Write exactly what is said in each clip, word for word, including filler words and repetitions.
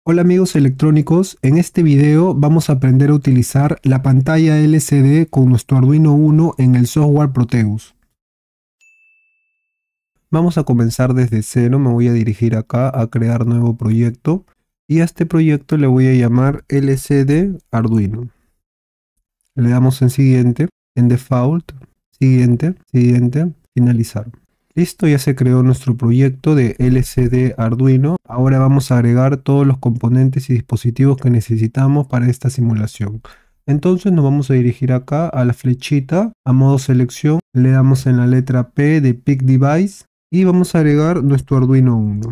Hola amigos electrónicos, en este video vamos a aprender a utilizar la pantalla L C D con nuestro Arduino Uno en el software Proteus. Vamos a comenzar desde cero, me voy a dirigir acá a crear nuevo proyecto y a este proyecto le voy a llamar L C D Arduino. Le damos en siguiente, en default, siguiente, siguiente, finalizar. Listo, ya se creó nuestro proyecto de L C D Arduino. Ahora vamos a agregar todos los componentes y dispositivos que necesitamos para esta simulación. Entonces nos vamos a dirigir acá a la flechita, a modo selección, le damos en la letra P de Pick Device y vamos a agregar nuestro Arduino Uno.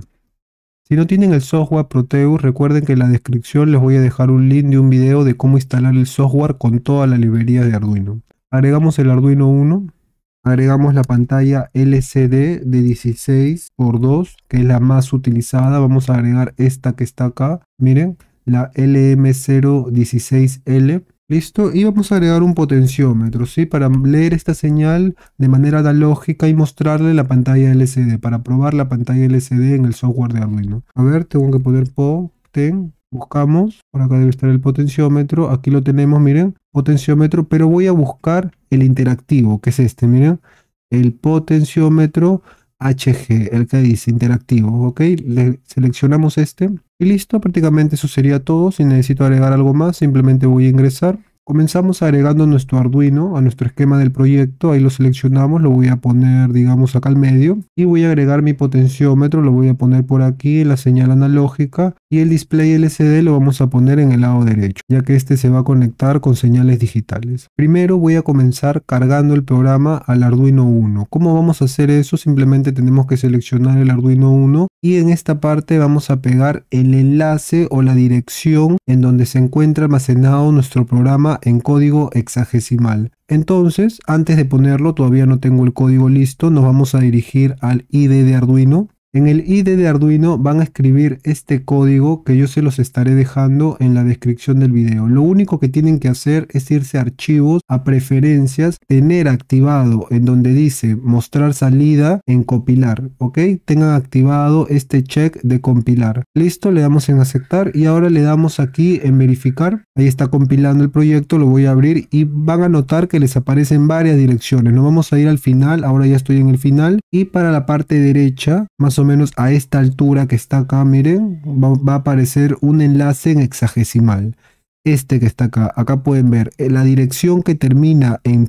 Si no tienen el software Proteus, recuerden que en la descripción les voy a dejar un link de un video de cómo instalar el software con toda la librería de Arduino. Agregamos el Arduino Uno. Agregamos la pantalla L C D de dieciséis por dos, que es la más utilizada. Vamos a agregar esta que está acá. Miren, la L M cero dieciséis L. Listo. Y vamos a agregar un potenciómetro, ¿sí? Para leer esta señal de manera analógica y mostrarle la pantalla L C D. Para probar la pantalla L C D en el software de Arduino. A ver, tengo que poner poten. Buscamos, por acá debe estar el potenciómetro, aquí lo tenemos, miren, potenciómetro, pero voy a buscar el interactivo, que es este, miren, el potenciómetro H G, el que dice interactivo, ok, le seleccionamos este y listo, prácticamente eso sería todo. Si necesito agregar algo más, simplemente voy a ingresar. Comenzamos agregando nuestro Arduino a nuestro esquema del proyecto, ahí lo seleccionamos, lo voy a poner digamos acá al medio y voy a agregar mi potenciómetro, lo voy a poner por aquí en la señal analógica y el display L C D lo vamos a poner en el lado derecho, ya que este se va a conectar con señales digitales. Primero voy a comenzar cargando el programa al Arduino Uno. ¿Cómo vamos a hacer eso? Simplemente tenemos que seleccionar el Arduino Uno y en esta parte vamos a pegar el enlace o la dirección en donde se encuentra almacenado nuestro programa en código hexadecimal. Entonces, antes de ponerlo, todavía no tengo el código listo, nos vamos a dirigir al I D de Arduino. En el I D de Arduino van a escribir este código que yo se los estaré dejando en la descripción del video. Lo único que tienen que hacer es irse a archivos, a preferencias, tener activado en donde dice mostrar salida en compilar, ¿ok? Tengan activado este check de compilar. Listo, le damos en aceptar y ahora le damos aquí en verificar. Ahí está compilando el proyecto, lo voy a abrir y van a notar que les aparecen varias direcciones. Nos vamos a ir al final, ahora ya estoy en el final y para la parte derecha, más o menos a esta altura que está acá, miren, va, va a aparecer un enlace en hexadecimal. Este que está acá, acá pueden ver la dirección que termina en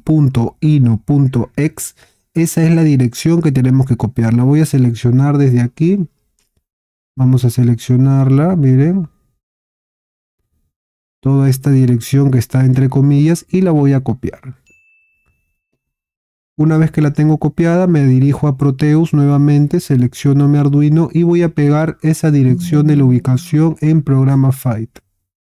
.ino.ex, esa es la dirección que tenemos que copiar. La voy a seleccionar desde aquí, vamos a seleccionarla, miren, toda esta dirección que está entre comillas y la voy a copiar. Una vez que la tengo copiada, me dirijo a Proteus nuevamente, selecciono mi Arduino y voy a pegar esa dirección de la ubicación en programa Fight.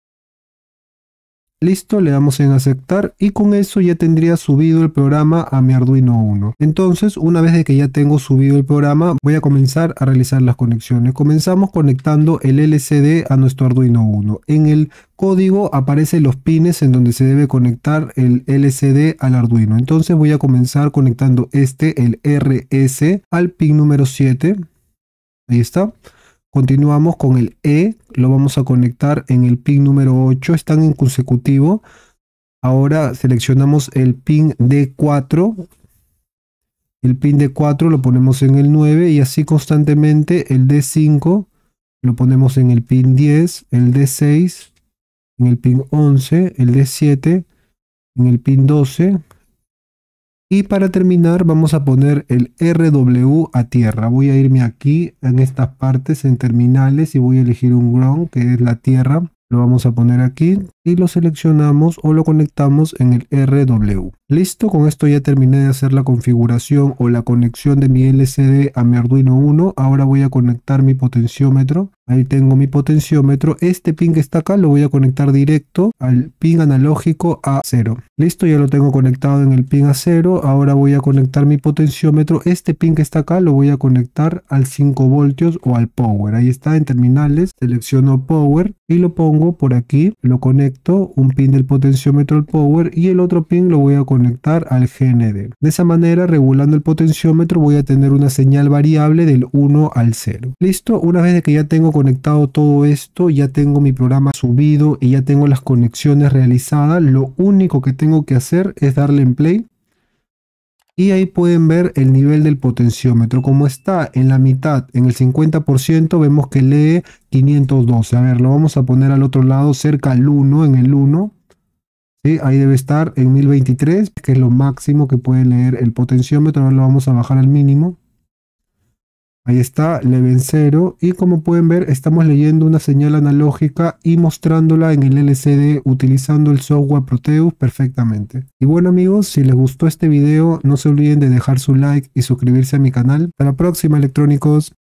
Listo, le damos en aceptar y con eso ya tendría subido el programa a mi Arduino Uno. Entonces, una vez de que ya tengo subido el programa, voy a comenzar a realizar las conexiones. Comenzamos conectando el L C D a nuestro Arduino Uno. En el código aparecen los pines en donde se debe conectar el L C D al Arduino. Entonces voy a comenzar conectando este, el R S, al pin número siete. Ahí está. Continuamos con el E, lo vamos a conectar en el pin número ocho, están en consecutivo. Ahora seleccionamos el pin D cuatro, el pin D cuatro lo ponemos en el nueve y así constantemente. El D cinco lo ponemos en el pin diez, el D seis en el pin once, el D siete en el pin doce. Y para terminar vamos a poner el R W a tierra. Voy a irme aquí en estas partes en terminales y voy a elegir un ground que es la tierra. Lo vamos a poner aquí y lo seleccionamos o lo conectamos en el R W. Listo, con esto ya terminé de hacer la configuración o la conexión de mi L C D a mi Arduino Uno. Ahora voy a conectar mi potenciómetro. Ahí tengo mi potenciómetro. Este pin que está acá lo voy a conectar directo al pin analógico A cero. Listo, ya lo tengo conectado en el pin A cero. Ahora voy a conectar mi potenciómetro. Este pin que está acá lo voy a conectar al cinco voltios o al power. Ahí está en terminales. Selecciono power y lo pongo por aquí. Lo conecto conecto un pin del potenciómetro al power y el otro pin lo voy a conectar al G N D. De esa manera, regulando el potenciómetro, voy a tener una señal variable del uno al cero. Listo, una vez que ya tengo conectado todo esto, ya tengo mi programa subido y ya tengo las conexiones realizadas, lo único que tengo que hacer es darle en play. Y ahí pueden ver el nivel del potenciómetro. Como está en la mitad, en el cincuenta por ciento, vemos que lee quinientos doce. A ver, lo vamos a poner al otro lado, cerca al uno, en el uno. ¿Sí? Ahí debe estar en mil veintitrés, que es lo máximo que puede leer el potenciómetro. Ahora lo vamos a bajar al mínimo. Ahí está, lee en cero. Y como pueden ver, estamos leyendo una señal analógica y mostrándola en el L C D utilizando el software Proteus perfectamente. Y bueno amigos, si les gustó este video, no se olviden de dejar su like y suscribirse a mi canal. Hasta la próxima, electrónicos.